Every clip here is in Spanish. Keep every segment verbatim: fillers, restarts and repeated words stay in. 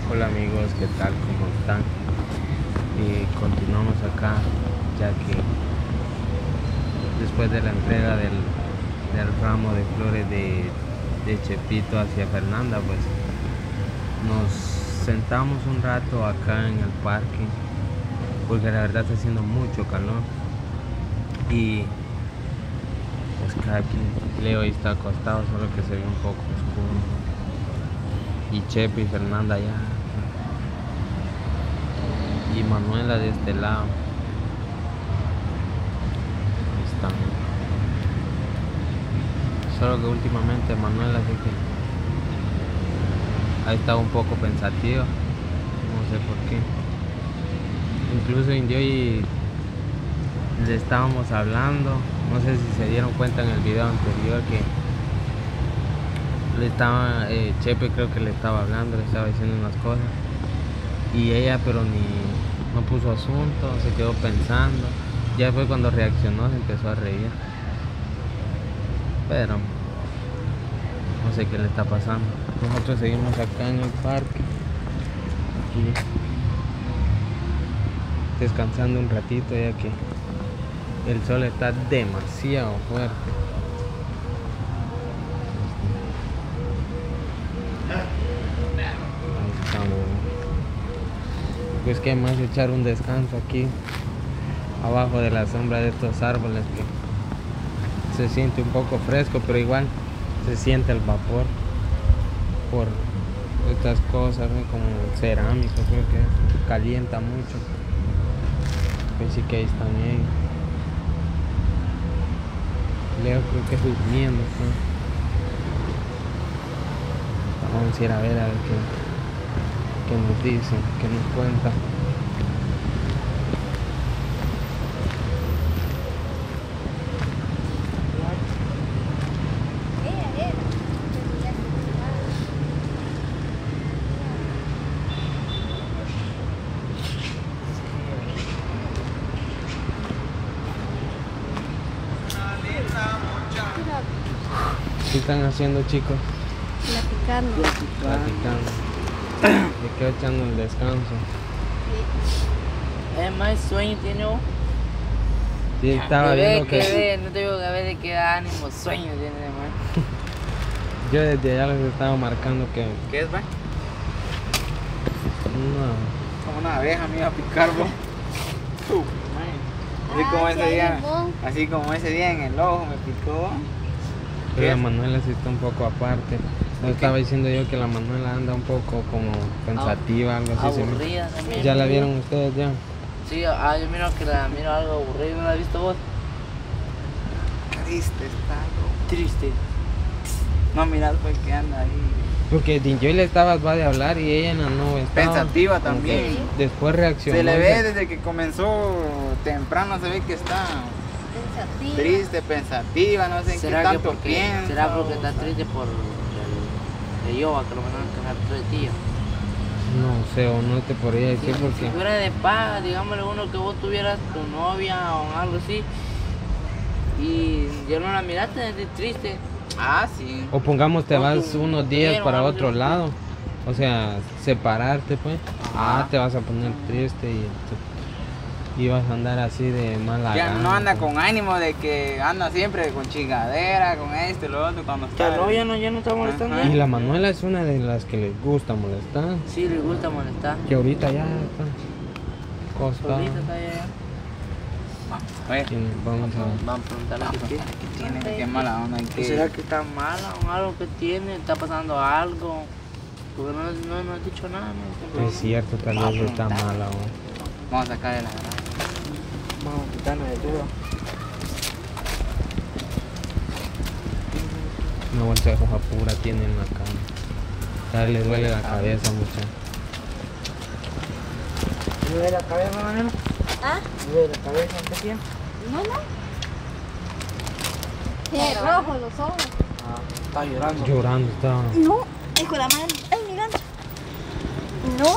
Hola amigos, ¿qué tal? ¿Cómo están? Y continuamos acá, ya que después de la entrega del, del ramo de flores de, de Chepito hacia Fernanda, pues nos sentamos un rato acá en el parque, porque la verdad está haciendo mucho calor. Y pues que aquí Leo está acostado, solo que se ve un poco oscuro. Y Chepe y Fernanda allá. Y Manuela de este lado. Ahí están. Solo que últimamente Manuela sí que ha estado un poco pensativa. No sé por qué. Incluso Indio y le estábamos hablando. No sé si se dieron cuenta en el video anterior que le estaba, eh, Chepe creo que le estaba hablando, le estaba diciendo unas cosas. Y ella pero ni no puso asunto, se quedó pensando. Ya fue cuando reaccionó, se empezó a reír. Pero no sé qué le está pasando. Nosotros seguimos acá en el parque, aquí, descansando un ratito, ya que el sol está demasiado fuerte. Ahí estamos. Pues que más echar un descanso aquí abajo de la sombra de estos árboles, que se siente un poco fresco, pero igual se siente el vapor por estas cosas, ¿no? Como cerámica, creo que calienta mucho. Pues sí que ahí están ellos. Leo creo que durmiendo, ¿no? Vamos a ir a ver a ver qué, qué nos dicen, qué nos cuentan. ¿Qué están haciendo, chicos? Platicando. Platicando. Me quedo echando el descanso. Es más sueño tiene vos. Sí, estaba Bebé, viendo que... que no te digo que a ver de qué ánimo, sueño tiene, man. Yo desde allá les estaba marcando que... ¿Qué es, man? No. Como una abeja me iba a picar, vos. Así como ese día, así como ese día en el ojo me picó. Pero la Manuela sí está un poco aparte. No estaba diciendo yo que la Manuela anda un poco como pensativa, algo así. Aburrida también. ¿Ya la vieron ustedes ya? Sí, ah, yo miro que la miro algo aburrida, ¿no la has visto vos? Triste está, algo triste. No, mirad pues que anda ahí. Porque yo le estaba va de hablar y ella no, no estaba. Pensativa como también. que Después reaccionó. Se le ve desde que comenzó temprano, se ve que está Pensativa. triste, pensativa, no sé en qué ¿Será que tanto porque, piensa. será porque o- está triste por el de yoga que lo mandaron a quedar tres días? No sé, o no te podría Si, decir porque... si fuera de paz, digámosle uno que vos tuvieras tu novia o algo así y ya no la miraste, es triste. Ah, sí. O pongamos te O vas tu unos días mujer o para algo otro así. lado. O sea, separarte pues. Ajá. Ah, te vas a poner triste y, y vas a andar así de mala Ya gana, no anda pues. con ánimo de que anda siempre con chingadera, con esto y lo otro cuando está. Ya no, ya no, ya no está molestando. Ajá. Y la Manuela es una de las que les gusta molestar. Sí, le gusta molestar. Que ahorita ya está acostada. Solita está allá. Oye, Tiene- Vamos a... Vamos a preguntarle qué tiene. ¿qué tiene? Qué mala onda. ¿en qué? ¿Será que está mala o algo que tiene? ¿Está pasando algo? Porque no, no, no has dicho nada. ¿no? Es cierto, tal vez está mala. ¿O? Vamos a sacarle la grasa. Vamos a quitarle de todo. Una bolsa de hoja pura tiene en la cama. Ya le duele la cabeza mucho. ¿Le duele la cabeza, Manelo? ¿Ah? ¿Le duele la cabeza? ¿Qué tiene? No, no. Tiene rojo los ojos. Ah, está llorando. Llorando estaba. No, hijo de la madre. Ay, mi gancho. No,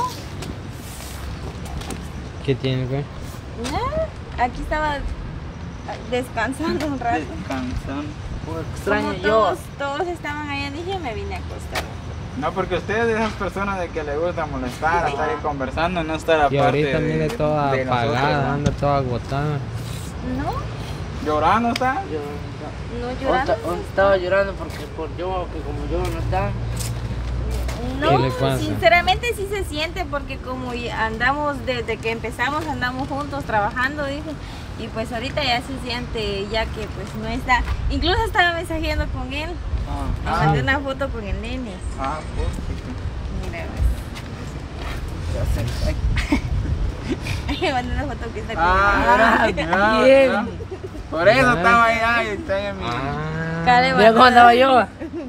¿Qué tiene, güey? nada. Aquí estaba descansando un rato. Descansando. Como extraño Como yo. todos, todos estaban allá, dije, me vine a acostar. No, porque usted es de esas personas de que le gusta molestar, estar ahí conversando, no estar aparte Y ahorita de, mire toda de nosotros, apagada, ¿no? anda toda agotada. No, ¿Llorando está? Yo, no hoy llorando. esta- hoy estaba llorando porque por yo, que como yo no estaba. No, ¿Qué le pasa? sinceramente sí se siente porque como ya andamos desde que empezamos, andamos juntos trabajando, dije, y pues ahorita ya se siente ya que pues no está. Incluso estaba mensajeando con él, me Ah, mandé una foto con el nene. Ah, pues. Mira, ves. Me mandé una foto que está con Ah, él. no, bien. no. Por eso estaba ahí, ay, está en mi... Ah, Cale, mira cómo andaba yo.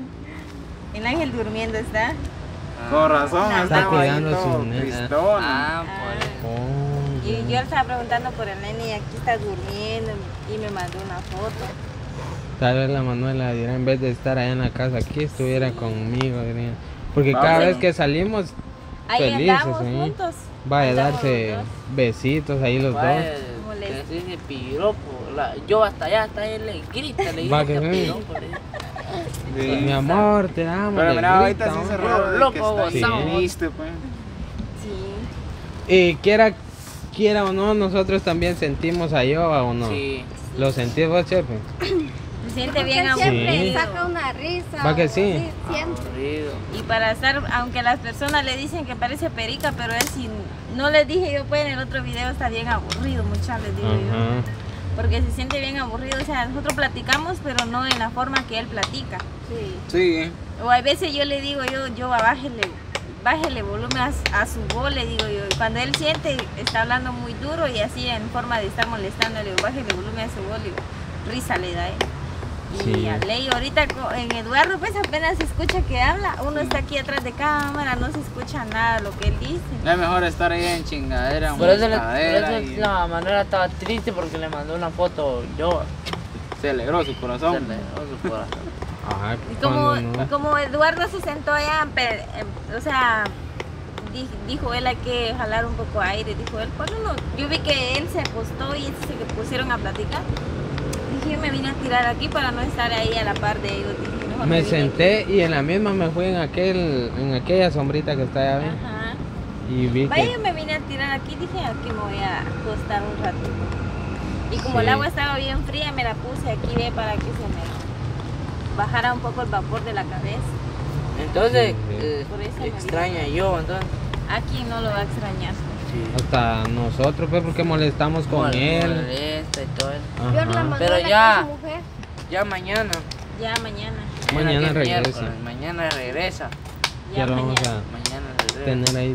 El ángel durmiendo está. Con razón, Está estaba ahí cuidando todo su nena. tristón. Ah, Ah. oh, Y yo le estaba preguntando por el nene y aquí está durmiendo y me mandó una foto. tal vez la Manuela dirá, en vez de estar allá en la casa, aquí estuviera conmigo, diría. Porque Vamos. cada vez que salimos, Ahí felices, andamos ¿sí? juntos. va a Andamos darse los dos. besitos ahí los Vaya, dos. Molesto. que dice piropo. La- yo hasta allá, hasta él le grita, le Va digo que que sí. piropo. le digo. Sí. Mi amor, te amo. Pero le mira, ahorita grita, sí se hombre. raro de Loco, que está ahí gozamos. triste, pues. Sí. Y quiera, quiera o no, nosotros también sentimos a Yoba o no. Sí. ¿Lo sentís vos, Chepe? Se siente bien Sí. aburrido. Saca una risa. ¿Va que o sí? así, siempre. Aburrido. Y para estar, aunque las personas le dicen que parece perica, pero él si no les dije yo, pues en el otro video está bien aburrido, muchas les digo yo. Ajá. Porque se siente bien aburrido, o sea, nosotros platicamos, pero no en la forma que él platica. Sí. Sí. O a veces yo le digo yo, yo bájele, bájele volumen a, su- a su voz, le digo yo. Y cuando él siente, está hablando muy duro y así en forma de estar molestando, le digo, bájele volumen a su voz, le digo, risa le da, ¿eh? Y Sí. a Ley, ahorita co- en Eduardo pues apenas se escucha que habla, uno está aquí atrás de cámara, no se escucha nada lo que él dice. Es mejor estar ahí en chingadera, Por eso, le- por molestadera eso y la Manuela estaba triste porque le mandó una foto yo. se alegró su Se corazón. le dio su corazón. Ajá, Y como, cuando no. como Eduardo se sentó allá, pe- em, o sea, di- dijo él hay que jalar un poco aire, dijo él, ¿por qué no? Yo vi que él se acostó y se que pusieron a platicar. Dije, me vine a tirar aquí para no estar ahí a la par de ellos. Dije, mejor Me vine senté y en la misma me fui en aquel, en aquella sombrita que está allá, aquí. ¿ven? Ajá. Y vi Vaya, que yo me vine a tirar aquí, dije, aquí me voy a acostar un rato. Y como Sí. el agua estaba bien fría, me la puse aquí ve para que se me bajara un poco el vapor de la cabeza. Entonces, Sí, sí. eh, Por eso me extraña yo, entonces. ¿A quién no lo va a extrañar? Sí. hasta nosotros, pues, porque molestamos con Mol- él. molesta y todo eso. Yo la Ajá. mandó Pero a la ya. casa, mujer. Ya mañana. Ya mañana. Mañana que es regresa. miércoles, Mañana regresa. Ya, Ya lo vamos mañana. Mañana a regresa. tener ahí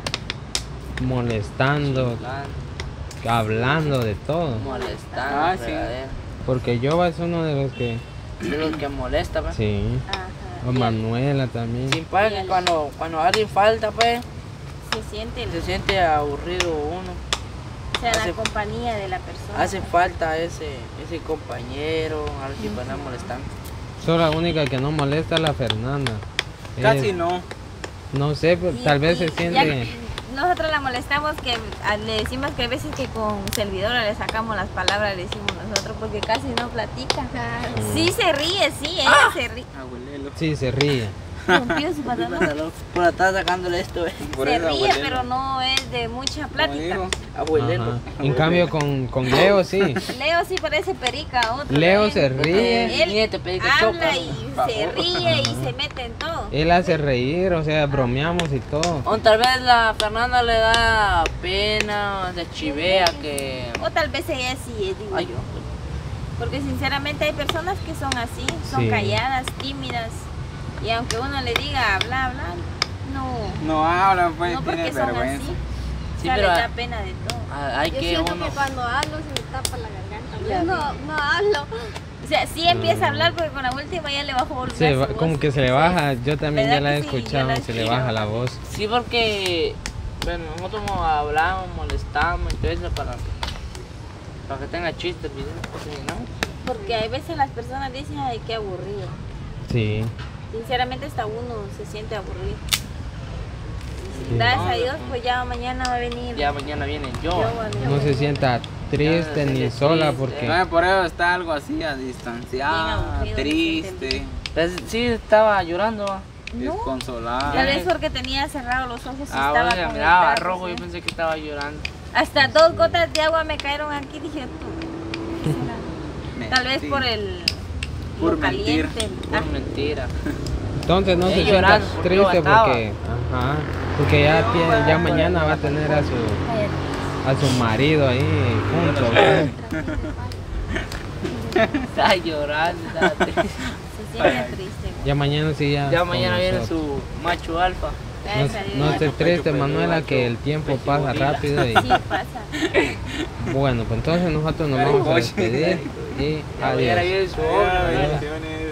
molestando, Molestando, hablando de todo. molestando. Ah, sí. fregadera. Porque Yoba es uno de los que, Es lo que molesta, pues. sí. Ajá. O Y Manuela también. Sin paga que cuando, cuando alguien falta, pues, se siente, se siente aburrido uno. o sea, hace- la compañía de la persona. Hace falta ese, ese compañero, a ver si van a molestar. Solo la única que no molesta es la Fernanda. Casi Es- no. No sé, pero Y- tal vez y se ya siente. nosotros la molestamos que a- le decimos que a veces que con servidora le sacamos las palabras, le decimos nosotros, porque casi no platica. Claro. Sí se ríe, sí, ella se ríe. Abuelelo. Sí, se ríe. Rompió su pantalón. Por estar sacándole esto, eh. Por Se eso, ríe, abuelelo. pero no es de mucha Como plática. dijo, Abuelelo. Ajá. En cambio con, con Leo sí. Leo sí parece perica, otro. Leo ¿eh? se ríe. Él Nieto, pedica choca. habla y se ríe y se mete en todo. Él hace reír, o sea, bromeamos y todo. O tal vez la Fernanda le da pena, se chivea que... O tal vez ella sí es, digo Ay, yo. Porque sinceramente hay personas que son así, son Sí. calladas, tímidas. Y aunque uno le diga habla, habla, no. no hablan, pues, no porque tiene son vergüenza. así. Sí, o sea, pero les a- da pena de todo. a- hay Yo que siento uno... que cuando hablo se me tapa la garganta. Ya Yo no, vi. no hablo. O sea, sí empieza a hablar porque con la última ya le bajó volver Se su va- voz. como que se le baja, yo también ya ¿Verdad la he que sí? Yo escuchado, la se le escucho. baja la voz. Sí, porque bueno, nosotros hablamos, molestamos y todo eso para, para que tenga chistes el video, porque si no, Porque hay veces las personas dicen, ay, qué aburrido. Sí. Sinceramente hasta uno se siente aburrido. Sí. Gracias a Dios, pues ya mañana va a venir. ya mañana viene yo. Yo voy a venir. No se sienta triste Ya, ni triste. sola porque No, por eso está algo así a distanciado, Bien aburrido, triste. Pues, sí, estaba llorando, ¿va? No. desconsolada. Tal vez porque tenía cerrados los ojos y Ah, estaba bueno, con el miraba brazo rojo, yo así. pensé que estaba llorando. Hasta dos gotas de agua me cayeron aquí, dije tú. ¿Qué será? Tal vez Sí. por el Por lo mentir. caliente. Por Ah, mentira. Entonces no Ella se sienta llorando porque triste yo estaba. porque, ajá, porque ya, tiene- ya mañana va a tener a su, cállate. a su marido ahí junto. ¿verdad? Está llorando, está triste. Se siente triste. güey. Ya mañana sí ya. Ya con mañana viene nosotros. su macho alfa. No, Gracias a Dios. no estés triste, pecho Manuela, peludo, que el tiempo pasa gorila. rápido y Sí, pasa. bueno, pues entonces nosotros nos vamos a despedir y Ya mañana adiós. viene su obra. Bendiciones.